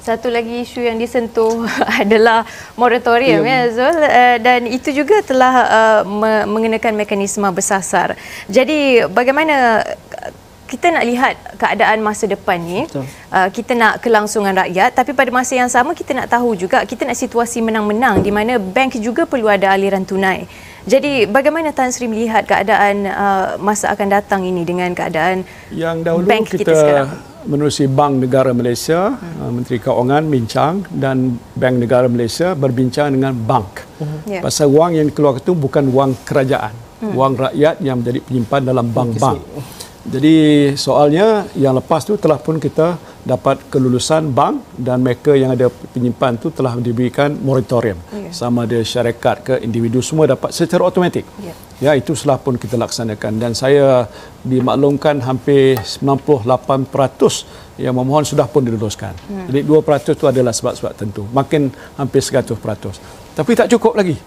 Satu lagi isu yang disentuh adalah moratorium ya Zul, dan itu juga telah mengenakan mekanisme bersasar. Jadi bagaimana kita nak lihat keadaan masa depan ni? Kita nak kelangsungan rakyat, tapi pada masa yang sama kita nak tahu juga, kita nak situasi menang-menang di mana bank juga perlu ada aliran tunai. Jadi bagaimana Tan Sri melihat keadaan masa akan datang ini dengan keadaan yang dahulu bank kita sekarang? Menerusi Bank Negara Malaysia, Menteri Keuangan bincang dan Bank Negara Malaysia berbincang dengan bank. Pasal wang yang dikeluarkan itu bukan wang kerajaan, wang rakyat yang menjadi penyimpan dalam bank-bank. Jadi soalnya yang lepas tu telah pun kita dapat kelulusan bank dan mereka yang ada penyimpan tu telah diberikan moratorium. Sama ada syarikat ke individu semua dapat secara automatik. Ya, itu telah pun kita laksanakan dan saya dimaklumkan hampir 98% yang memohon sudah pun diluluskan. Jadi 2% itu adalah sebab-sebab tentu. Makin hampir 100%. Tapi tak cukup lagi.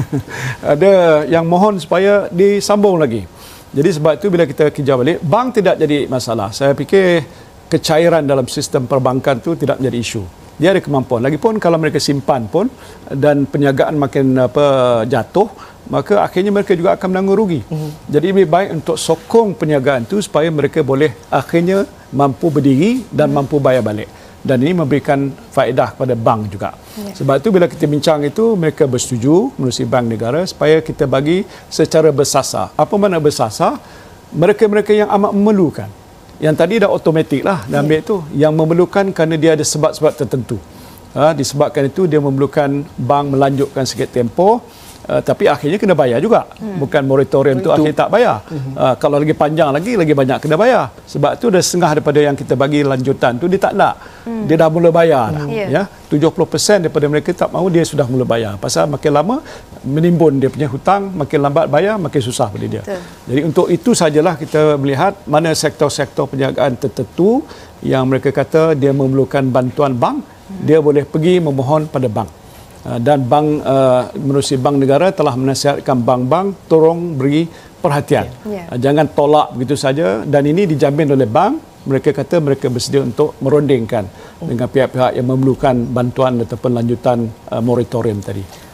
Ada yang mohon supaya disambung lagi. Jadi sebab itu bila kita kerja balik, bank tidak jadi masalah. Saya fikir kecairan dalam sistem perbankan itu tidak menjadi isu. Dia ada kemampuan. Lagipun kalau mereka simpan pun dan perniagaan makin jatuh, maka akhirnya mereka juga akan menanggung rugi. Jadi lebih baik untuk sokong perniagaan itu supaya mereka boleh akhirnya mampu berdiri dan mampu bayar balik. Dan ini memberikan faedah kepada bank juga. Sebab itu bila kita bincang itu, mereka bersetuju menerusi Bank Negara supaya kita bagi secara bersasar. Apa makna bersasar? Mereka-mereka yang amat memerlukan. Yang tadi dah automatik lah dah ambil tu. Yang memerlukan kerana dia ada sebab-sebab tertentu. Disebabkan itu dia memerlukan bank melanjutkan sikit tempoh. Tapi akhirnya kena bayar juga. Bukan moratorium tu akhirnya tak bayar. Kalau lagi panjang lagi banyak kena bayar. Sebab tu dah setengah daripada yang kita bagi lanjutan tu dia tak nak. Dia dah mula bayar dah. Ya, 70% daripada mereka tak mahu, dia sudah mula bayar. Pasal makin lama menimbun dia punya hutang, makin lambat bayar makin susah pada dia. Jadi untuk itu sajalah kita melihat mana sektor-sektor perniagaan tertentu yang mereka kata dia memerlukan bantuan bank, dia boleh pergi memohon pada bank. Dan bank menerusi Bank Negara telah menasihatkan bank-bank tolong beri perhatian. Jangan tolak begitu saja, dan ini dijamin oleh bank. Mereka kata mereka bersedia untuk merundingkan dengan pihak-pihak yang memerlukan bantuan ataupun lanjutan moratorium tadi.